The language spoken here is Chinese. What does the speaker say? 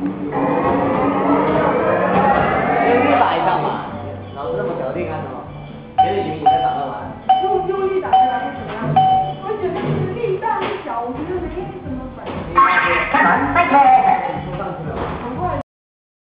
先是打一仗嘛，老师那么搞定干什么？别的行不行？